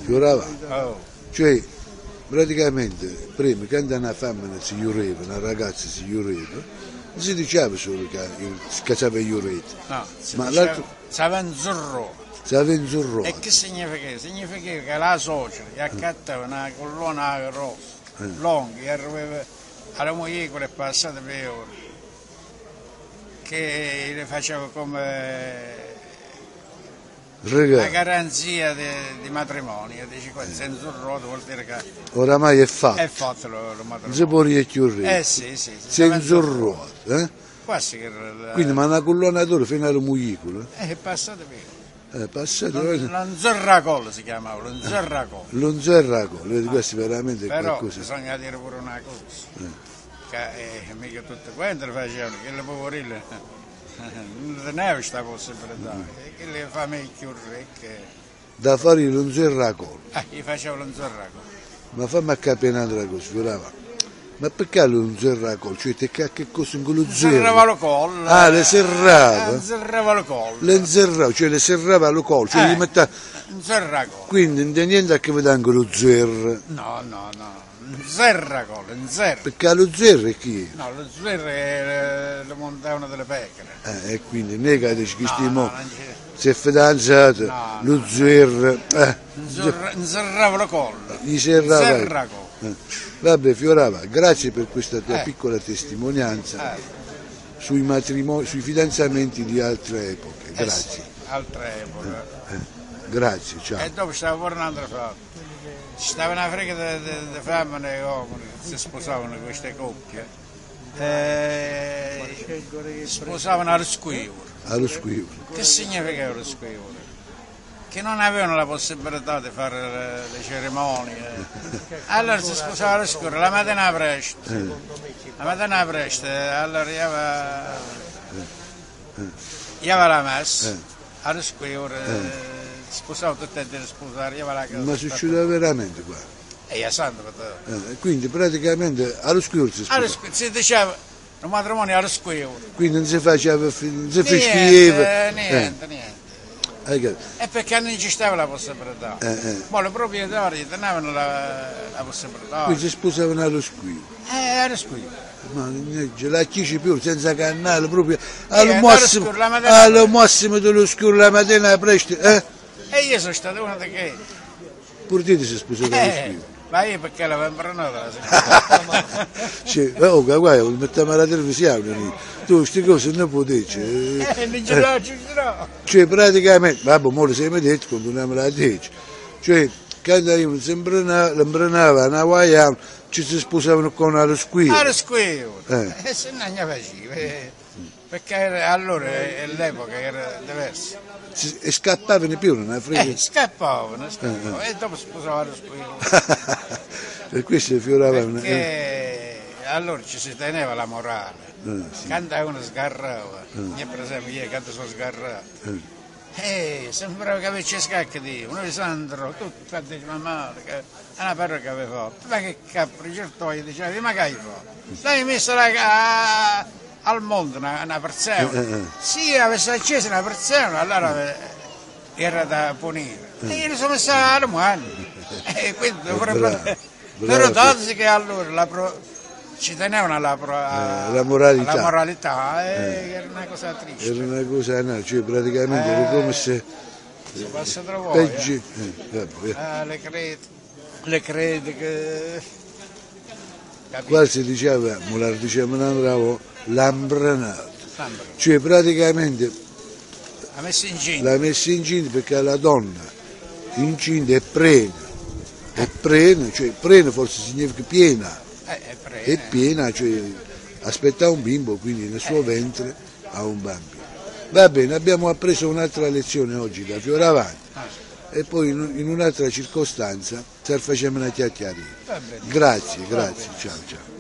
Fioravà. Oh. Cioè, praticamente, prima, quando una femmina si iureva, una ragazza si iureva, non si diceva solo che sapeva iurare, No, ma l'altro sapeva zurro. sapeva inzurrare. E che significa? Significa che la suocera gli accattava una collona rossa, lunga, e arrivava alla moglie che è passata per ore, che le faceva come una Regà, garanzia di matrimonio. Dice, se è zurroto vuol dire che oramai è fatto, è fatto lo non si matrimonio. può richiudere, Sì, sì. si è inzurrato. Quasi che Quindi, ma una collona d'oro fino alla moglicola, è passata per ore. è passato, L'onzerracol si chiamava, l'onzerracol. non c'è racolo, questo veramente è Però qualcosa. bisogna dire pure una cosa, che mica tutte quante le facevano, che le poverille non tenevano questa possibilità, e che le famiglie più ricche, Da fare non c'è racolo. gli facevano l'onzerracol. Ma fammi capire un'altra cosa, Fiorava. Ma perché non serrava? Cioè, che cosa in quello Serrava zero? lo collo. Ah, le serrava? Serrava lo collo. Le serrava, cioè le serrava lo collo, cioè gli metteva... Serracol. Quindi non c'è niente a che vedere con lo zero. No. Serracol, zerra. Perché lo zero è chi? No, lo zerro è le montavano delle pecore. E quindi nega dice che stiamo... non c'è. Si è fidanzato, No, lo zero... Serrava lo collo. Gli serrava... Serracol. Vabbè, Fiorava, grazie per questa tua piccola testimonianza sui matrimoni, sui fidanzamenti di altre epoche. Grazie. Sì, altre epoche. Grazie, ciao. E dopo stava pure un'altra cosa. Ci stava una frega di femmine e uomini che si sposavano queste coppie. Sposavano allo squivolo. Allo squillo. Che significa lo squivolo? Che non avevano la possibilità di fare le cerimonie. Allora si sposava allo squivolo, la mattina presto. La mattina presto, allora iava la messa, allo squivolo, sposavo tutte e due sposare, iava la casa. Ma succedeva veramente qua. E a santo per te. Quindi praticamente allo squillo si Allo sposava. squivolo, si diceva, un matrimonio allo squivolo. Quindi non si faceva, non si festiva. Niente. Hai capito? E perché non ci stava la possibilità. Ma i proprietari tenevano la possibilità. Qui si sposavano allo squillo. Allo squivolo. Ma la chici più senza canale, proprio allo squillo, la mattina. al massimo dello squillo la mattina presto. E io sono stato uno di che. Pure te si sposava allo squillo. Ma io perché l'avevo prenota Cioè, guarda, lo mettiamo alla televisione, tu queste cose non puoi dire. non ce l'ho. Cioè, praticamente, vabbè, mo lo siamo detto, continuiamo a dire. Cioè, quando io l'embranava una guaiana, ci si sposavano con allo squillo. Allo squillo. E se non ne faceva. Perché allora l'epoca era diversa. E scappavano più, non è frega. Scappavano. E dopo sposavano allo squillo. Per questo fiorava una... Perché allora ci si teneva la morale. sì. Quando uno sgarrava, io per esempio io quando sono sgarrato, sembrava che avesse scacca di uno di Sandro, tutto fatto male, che è una parola che aveva fatto. Ma che capriccio, io dicevo, ma che hai fatto? L'hai messo al mondo una persona. Sì, avesse acceso una persona, allora era da punire. E io mi sono messo alla mano. E quindi però dato che allora ci tenevano alla moralità, era una cosa triste. Era una cosa, no, cioè praticamente era come se... Si passa tra voi. Peggio... le credi che... Qua si diceva, la dicevano l'ambranato. Cioè praticamente l'ha messa incinta. l'ha messa incinta perché la donna incinta è prena, cioè prena forse significa piena. È piena, cioè aspetta un bimbo, quindi nel suo ventre ha un bambino. Va bene, abbiamo appreso un'altra lezione oggi da Fioravanti e poi in un'altra circostanza facciamo una chiacchierata. Grazie, ciao.